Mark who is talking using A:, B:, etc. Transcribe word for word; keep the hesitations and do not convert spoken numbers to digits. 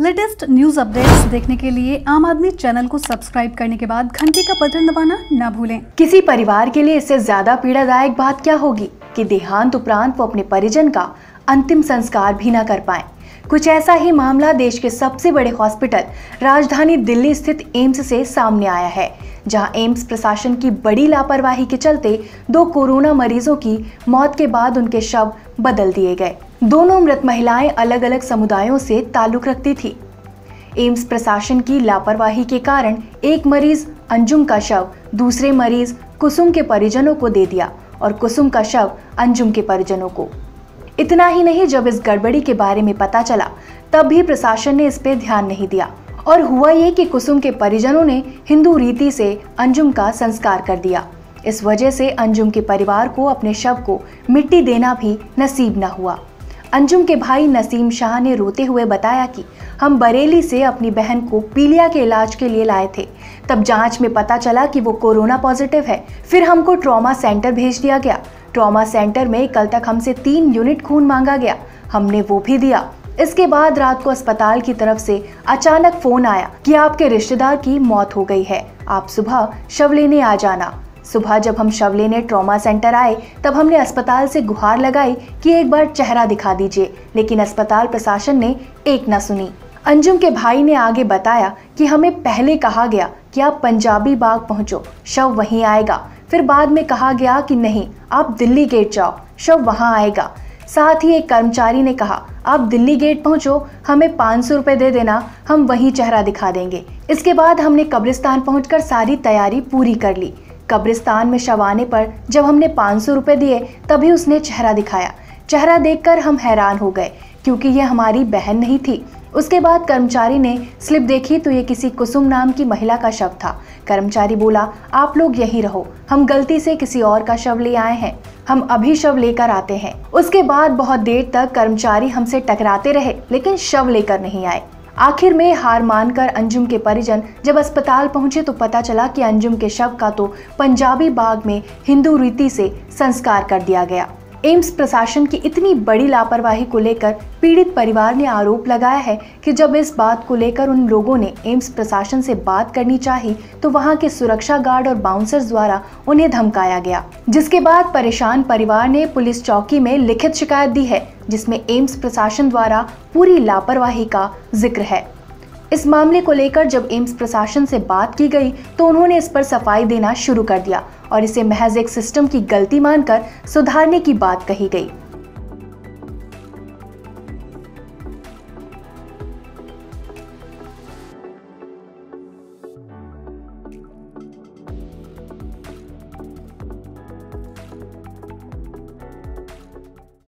A: Latest news updates देखने के लिए आम आदमी चैनल को सब्सक्राइब करने के बाद घंटी का बटन दबाना ना भूलें।
B: किसी परिवार के लिए इससे ज्यादा पीड़ादायक बात क्या होगी कि देहांत उपरांत वो अपने परिजन का अंतिम संस्कार भी न कर पाए। कुछ ऐसा ही मामला देश के सबसे बड़े हॉस्पिटल राजधानी दिल्ली स्थित एम्स से सामने आया है, जहां एम्स प्रशासन की बड़ी लापरवाही के चलते दो कोरोना मरीजों की मौत के बाद उनके शव बदल दिए गए। दोनों मृत महिलाएं अलग अलग समुदायों से ताल्लुक रखती थी। एम्स प्रशासन की लापरवाही के कारण एक मरीज अंजुम का शव दूसरे मरीज कुसुम के परिजनों को दे दिया और कुसुम का शव अंजुम के परिजनों को। इतना ही नहीं, जब इस गड़बड़ी के बारे में पता चला तब भी प्रशासन ने इस पे ध्यान नहीं दिया और हुआ ये कि कुसुम के परिजनों ने हिंदू रीति से अंजुम का संस्कार कर दिया। इस वजह से अंजुम के परिवार को अपने शव को मिट्टी देना भी नसीब न हुआ। अंजुम के भाई नसीम शाह ने रोते हुए बताया कि हम बरेली से अपनी बहन को पीलिया के इलाज के लिए लाए थे। तब जांच में पता चला कि वो कोरोना पॉजिटिव है। फिर हमको ट्रॉमा सेंटर भेज दिया गया। ट्रॉमा सेंटर में कल तक हमसे तीन यूनिट खून मांगा गया, हमने वो भी दिया। इसके बाद रात को अस्पताल की तरफ से अचानक फोन आया कि आपके रिश्तेदार की मौत हो गई है, आप सुबह शव लेने आ जाना। सुबह जब हम शव लेने ट्रॉमा सेंटर आए तब हमने अस्पताल से गुहार लगाई कि एक बार चेहरा दिखा दीजिए, लेकिन अस्पताल प्रशासन ने एक न सुनी। अंजुम के भाई ने आगे बताया कि हमें पहले कहा गया कि आप पंजाबी बाग पहुंचो, शव वहीं आएगा। फिर बाद में कहा गया कि नहीं, आप दिल्ली गेट जाओ, शव वहां आएगा। साथ ही एक कर्मचारी ने कहा आप दिल्ली गेट पहुंचो, हमें पाँच सौ रुपए दे देना, हम वहीं चेहरा दिखा देंगे। इसके बाद हमने कब्रिस्तान पहुंचकर सारी तैयारी पूरी कर ली। कब्रिस्तान में शव आने पर जब हमने पाँच सौ रुपए दिए तभी उसने चेहरा दिखाया। चेहरा देखकर हम हैरान हो गए क्योंकि यह हमारी बहन नहीं थी। उसके बाद कर्मचारी ने स्लिप देखी तो ये किसी कुसुम नाम की महिला का शव था। कर्मचारी बोला आप लोग यहीं रहो, हम गलती से किसी और का शव ले आए हैं, हम अभी शव लेकर आते हैं। उसके बाद बहुत देर तक कर्मचारी हमसे टकराते रहे लेकिन शव लेकर नहीं आए। आखिर में हार मानकर अंजुम के परिजन जब अस्पताल पहुंचे तो पता चला कि अंजुम के शव का तो पंजाबी बाग में हिंदू रीति से संस्कार कर दिया गया। एम्स प्रशासन की इतनी बड़ी लापरवाही को लेकर पीड़ित परिवार ने आरोप लगाया है कि जब इस बात को लेकर उन लोगों ने एम्स प्रशासन से बात करनी चाहिए तो वहां के सुरक्षा गार्ड और बाउंसर्स द्वारा उन्हें धमकाया गया, जिसके बाद परेशान परिवार ने पुलिस चौकी में लिखित शिकायत दी है, जिसमें एम्स प्रशासन द्वारा पूरी लापरवाही का जिक्र है। इस मामले को लेकर जब एम्स प्रशासन से बात की गई तो उन्होंने इस पर सफाई देना शुरू कर दिया और इसे महज एक सिस्टम की गलती मानकर सुधारने की बात कही गई।